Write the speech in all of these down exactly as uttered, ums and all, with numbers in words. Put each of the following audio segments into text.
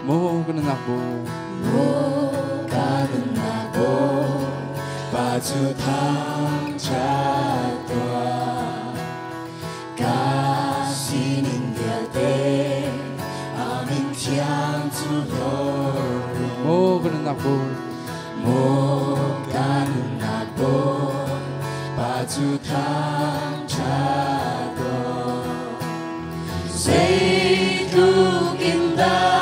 못 가는 악보 못 가는 악보 바주 당자도 가시는 곁에 아멘 향주로 못 가는 악보 못 가는 악보 바주 당자도 Say 두긴다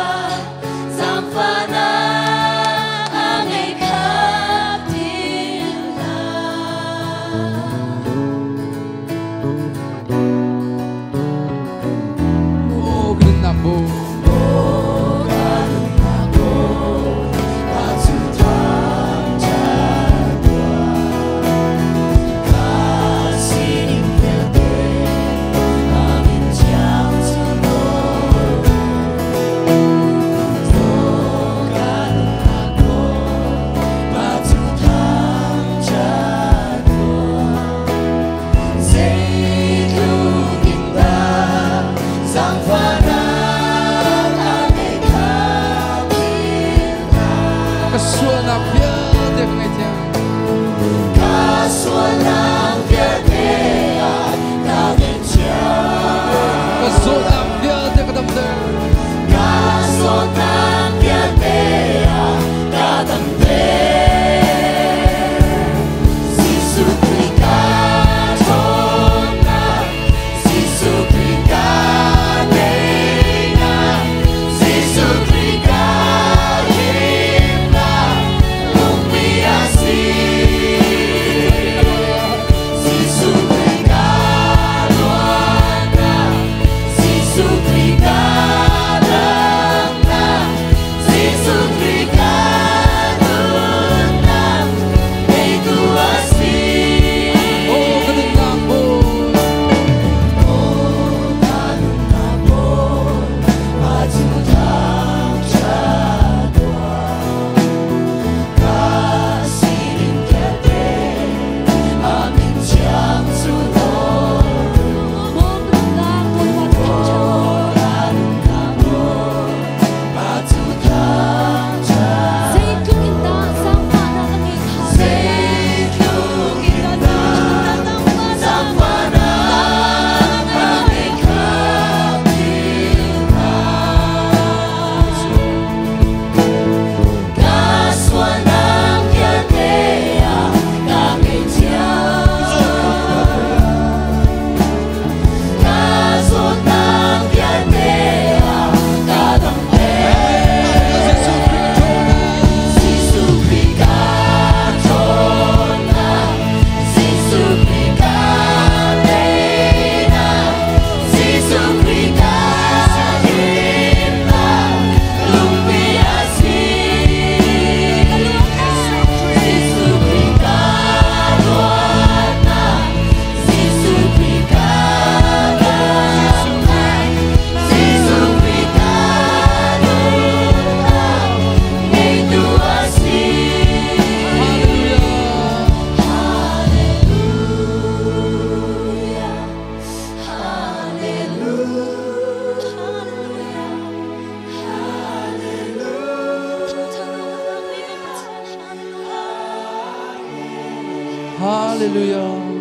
할렐루야.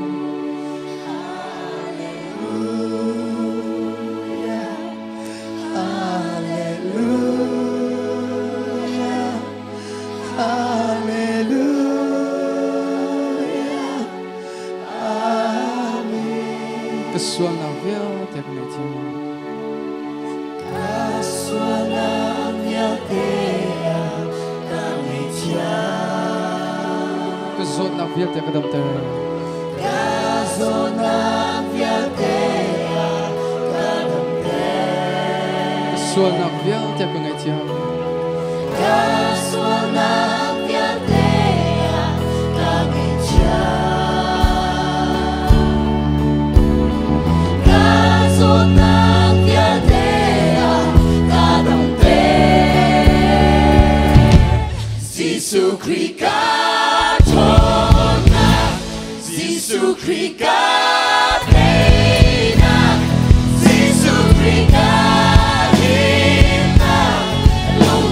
Kesuan navia teknetim. Kesuan navia tea kametia. Kesuan navia tea kadam ter. Kesuan navia tea kadam ter. Kesuan navia tea pengatia. Kesuan navia tea kametia. Sisu krika tona, sisu krika pena, sisu krika hina,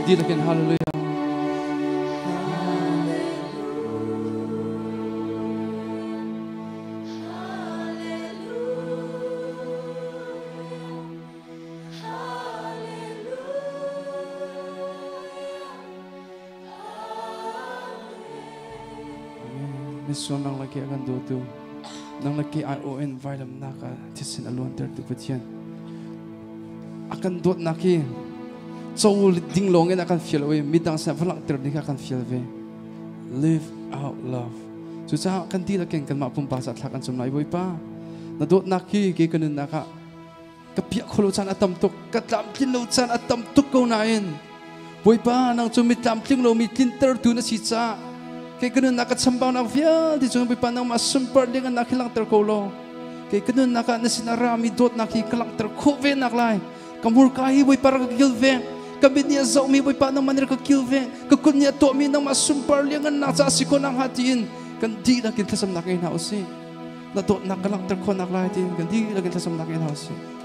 di lakin hallelujah. Mission nang lagi akan dodo, nang lagi I O N vitamin naka tisin alun ter tu petian akan dot naki, so ding longen akan feel away, midang sa falang ter dik akan feel away. Live out love. Susah akan di lagi kan mapun pasat akan sumnai boy pa. Na dot naki kay kanun naka kapiak khulusan atam tuk katlam kinlusan atam tuk ko nain. Boy pa nang sumit lam ting lo mitin ter tu na sisa. Kaya ganun nakatsambang na vya, di sumbi pa nang masumpar dengan nakilang terkolo. Kaya ganun naka nasinarami dot nakikalang terkove naklay. Kamur kahi boy para kakilve. Kabit niya zaw mi boy pa nang manir kakilve. Kakun niya to mi nang masumpar dengan nasasiko ng hatiin. Kandi na kintasam nakin hausi. Na dot nakalang terko naklay din. Kandi na kintasam nakin hausi.